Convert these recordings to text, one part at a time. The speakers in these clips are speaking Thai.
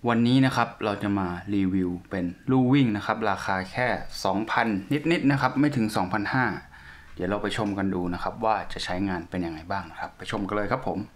วันนี้นะครับเราจะมารีวิวเป็นลู่วิ่งนะครับราคาแค่ 2,000 นิดๆนะครับไม่ถึง 2,500 เดี๋ยวเราไปชมกันดูนะครับว่าจะใช้งานเป็นยังไงบ้างนะครับไปชมกันเลยครับผม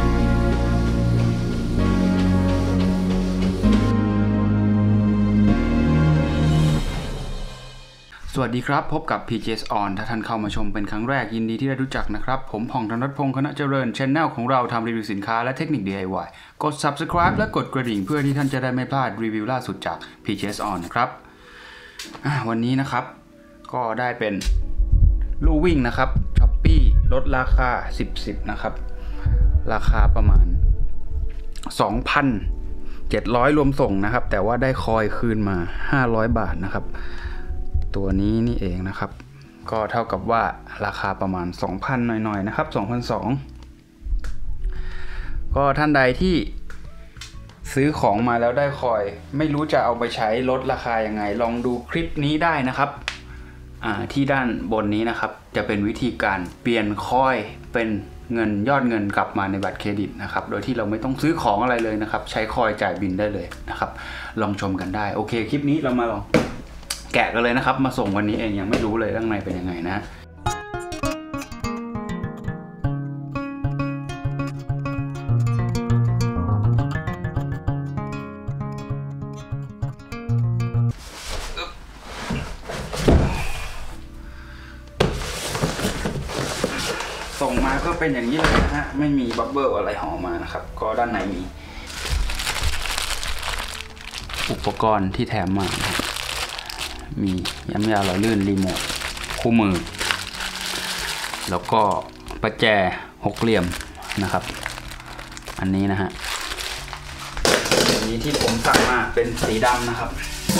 สวัสดีครับพบกับ PJS On ถ้าท่านเข้ามาชมเป็นครั้งแรกยินดีที่ได้รู้จักนะครับผมผ่องธนรัตน์พงษ์คณะเจริญ Channel ของเราทำรีวิวสินค้าและเทคนิค DIY กด Subscribe และกดกระดิ่งเพื่อที่ท่านจะได้ไม่พลาดรีวิวล่าสุดจาก PJS On นะครับวันนี้นะครับก็ได้เป็นลู่วิ่งนะครับ Shopee ลดราคา 10 นะครับราคาประมาณ 2,700 รวมส่งนะครับแต่ว่าได้คอยคืนมา500 บาทนะครับตัวนี้นี่เองนะครับก็เท่ากับว่าราคาประมาณ 2,000 หน่อยๆนะครับ 2,200 ก็ท่านใดที่ซื้อของมาแล้วได้คอยไม่รู้จะเอาไปใช้ลดราคายังไงลองดูคลิปนี้ได้นะครับที่ด้านบนนี้นะครับจะเป็นวิธีการเปลี่ยนคอยเป็นเงินยอดเงินกลับมาในบัตรเครดิตนะครับโดยที่เราไม่ต้องซื้อของอะไรเลยนะครับใช้คอยจ่ายบินได้เลยนะครับลองชมกันได้โอเคคลิปนี้เรามาลองแกะกันเลยนะครับมาส่งวันนี้เองยังไม่รู้เลยข้างในเป็นยังไงนะส่งมาก็เป็นอย่างนี้เลยนะฮะไม่มีบับเบิ้ลอะไรห่อมานะครับก็ด้านในมีอุปกรณ์ที่แถมมามีย้ำยาหล่อลื่นรีโมทคู่มือแล้วก็ประแจหกเหลี่ยมนะครับอันนี้นะฮะอันนี้ที่ผมสั่งมาเป็นสีดำนะครับ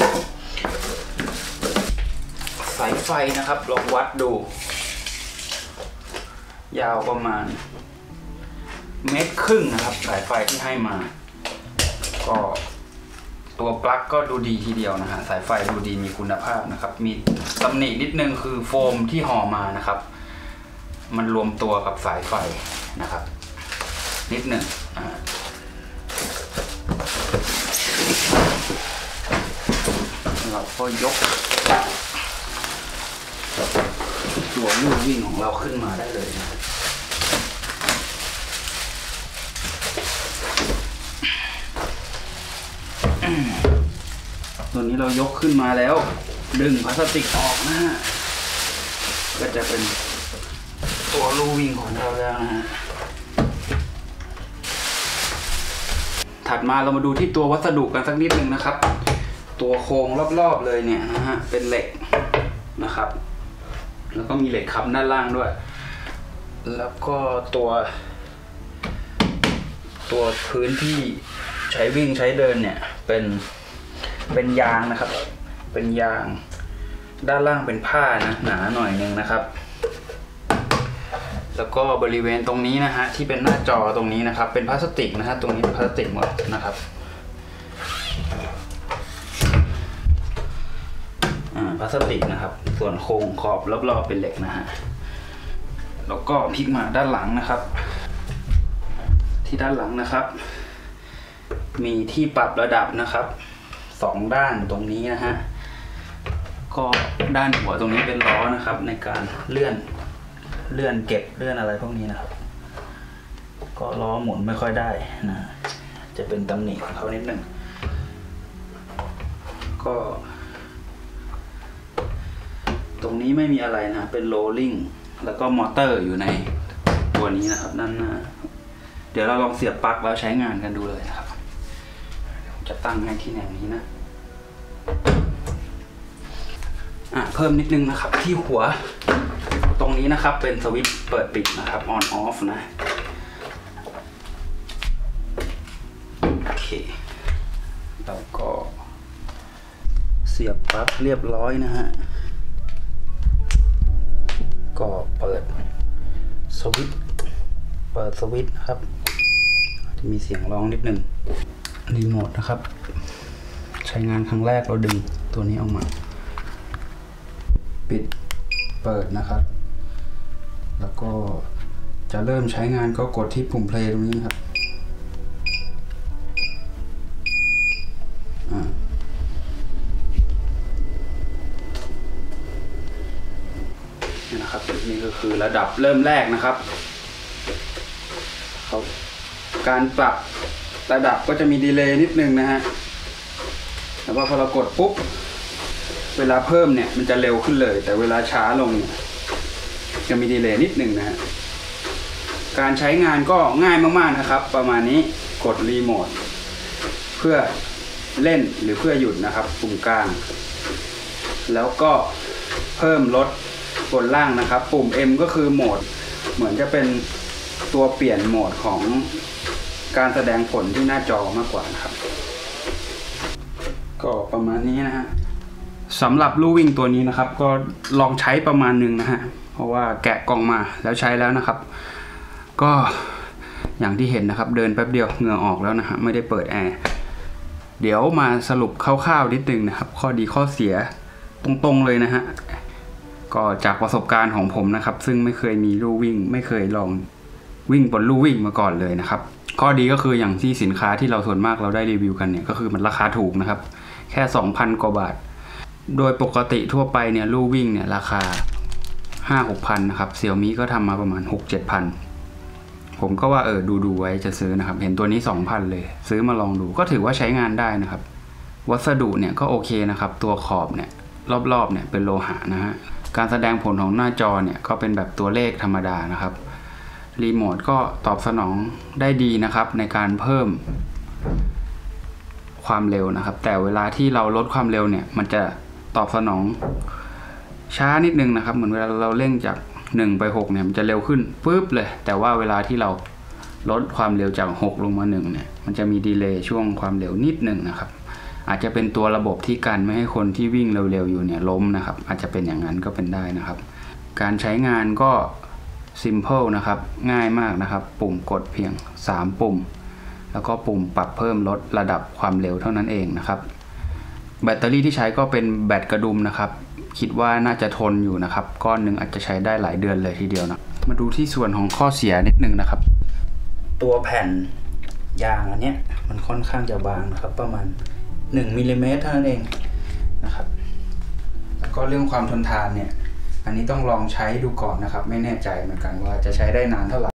สายไฟนะครับลองวัดดูยาวประมาณ1.5 เมตรนะครับสายไฟที่ให้มาก็ตัวปลั๊กก็ดูดีทีเดียวนะฮะสายไฟดูดีมีคุณภาพนะครับมีตำหนินิดนึงคือโฟมที่ห่อมานะครับมันรวมตัวกับสายไฟนะครับนิดนึงเราก็ยกตัวลู่วิ่งของเราขึ้นมาได้เลยนะตัวนี้เรายกขึ้นมาแล้วดึงพลาสติกออกนะฮะก็จะเป็นตัวลู่วิ่งของเราแล้วนะฮะถัดมาเรามาดูที่ตัววัสดุกันสักนิดนึงนะครับตัวโครงรอบๆเลยเนี่ยนะฮะเป็นเหล็กนะครับแล้วก็มีเหล็กค้ำด้านล่างด้วยแล้วก็ตัวพื้นที่ใช้วิ่งใช้เดินเนี่ยเป็นยางนะครับเป็นยางด้านล่างเป็นผ้านะหนาหน่อยนึงนะครับแล้วก็บริเวณตรงนี้นะฮะที่เป็นหน้าจอตรงนี้นะครับเป็นพลาสติกนะฮะตรงนี้เป็นพลาสติกหมดนะครับพลาสติกนะครับส่วนโครงขอบรอบๆเป็นเหล็กนะฮะแล้วก็พลิกมาด้านหลังนะครับที่ด้านหลังนะครับมีที่ปรับระดับนะครับ2 ด้านตรงนี้นะฮะก็ด้านหัวตรงนี้เป็นล้อนะครับในการเลื่อนเก็บเลื่อนอะไรพวกนี้นะครับก็ล้อหมุนไม่ค่อยได้นะจะเป็นตำหนิของเขานิดนึงก็ตรงนี้ไม่มีอะไรนะเป็นโรลลิ่งแล้วก็มอเตอร์อยู่ในตัวนี้นะครับด้านหน้าเดี๋ยวเราลองเสียบปลั๊กแล้วใช้งานกันดูเลยนะครับจะตั้งให้ที่แนวนี้นะเพิ่มนิดนึงนะครับที่หัวตรงนี้นะครับเป็นสวิตช์เปิดปิดนะครับ on off นะโอเคแล้วก็เสียบปลั๊กเรียบร้อยนะฮะก็เปิดสวิตช์นะครับจะมีเสียงร้องนิดนึงรีโมทนะครับใช้งานครั้งแรกเราดึงตัวนี้ออกมาปิดเปิดนะครับแล้วก็จะเริ่มใช้งานก็กดที่ปุ่ม play ตรงนี้นะครับนี่ก็คือระดับเริ่มแรกนะครับการปรับระดับก็จะมีดีเลย์นิดนึงนะฮะแต่ว่าพอเรากดปุ๊บเวลาเพิ่มเนี่ยมันจะเร็วขึ้นเลยแต่เวลาช้าลงจะมีดีเลย์นิดนึงนะฮะการใช้งานก็ง่ายมากๆนะครับประมาณนี้กดรีโมทเพื่อเล่นหรือเพื่อหยุดนะครับปุ่มกลางแล้วก็เพิ่มลดบนล่างนะครับปุ่ม M ก็คือโหมดเหมือนจะเป็นตัวเปลี่ยนโหมดของการแสดงผลที่หน้าจอมากกว่านะครับก็ประมาณนี้นะฮะสำหรับลู่วิ่งตัวนี้นะครับก็ลองใช้ประมาณนึงนะฮะเพราะว่าแกะกล่องมาแล้วใช้แล้วนะครับก็อย่างที่เห็นนะครับเดินแป๊บเดียวเหงื่อออกแล้วนะฮะไม่ได้เปิดแอร์เดี๋ยวมาสรุปคร่าวๆนิดนึงนะครับข้อดีข้อเสียตรงๆเลยนะฮะก็จากประสบการณ์ของผมนะครับซึ่งไม่เคยมีลู่วิ่งไม่เคยลองวิ่งบนลู่วิ่งมาก่อนเลยนะครับข้อดีก็คืออย่างที่สินค้าที่เราส่วนมากเราได้รีวิวกันเนี่ยก็คือมันราคาถูกนะครับแค่ 2,000 กว่าบาทโดยปกติทั่วไปเนี่ยลู่วิ่งเนี่ยราคา 5-6,000 นะครับเซี่ยมี่ก็ทำมาประมาณ 6-7,000 ผมก็ว่าดูไว้จะซื้อนะครับเห็นตัวนี้ 2,000 เลยซื้อมาลองดูก็ถือว่าใช้งานได้นะครับวัสดุเนี่ยก็โอเคนะครับตัวขอบเนี่ยรอบๆเนี่ยเป็นโลหะนะฮะการแสดงผลของหน้าจอเนี่ยก็เป็นแบบตัวเลขธรรมดานะครับรีโมทก็ตอบสนองได้ดีนะครับในการเพิ่มความเร็วนะครับแต่เวลาที่เราลดความเร็วเนี่ยมันจะตอบสนองช้านิดนึงนะครับเหมือนเวลาเราเร่งจาก1ไป6เนี่ยมันจะเร็วขึ้นปึ๊บเลยแต่ว่าเวลาที่เราลดความเร็วจาก6ลงมา1เนี่ยมันจะมีดีเลย์ช่วงความเร็วนิดนึงนะครับอาจจะเป็นตัวระบบที่กันไม่ให้คนที่วิ่งเร็วๆอยู่เนี่ยล้มนะครับอาจจะเป็นอย่างนั้นก็เป็นได้นะครับการใช้งานก็simple นะครับง่ายมากนะครับปุ่มกดเพียง3ปุ่มแล้วก็ปุ่มปรับเพิ่มลดระดับความเร็วเท่านั้นเองนะครับแบตเตอรี่ที่ใช้ก็เป็นแบตกระดุมนะครับคิดว่าน่าจะทนอยู่นะครับก้อนหนึ่งอาจจะใช้ได้หลายเดือนเลยทีเดียวนะมาดูที่ส่วนของข้อเสียนิดนึงนะครับตัวแผ่นยางอันนี้มันค่อนข้างจะบางนะครับประมาณ1 มิลลิเมตรเท่านั้นเองนะครับแล้วก็เรื่องความทนทานเนี่ยอันนี้ต้องลองใช้ดูก่อนนะครับไม่แน่ใจเหมือนกันว่าจะใช้ได้นานเท่าไหร่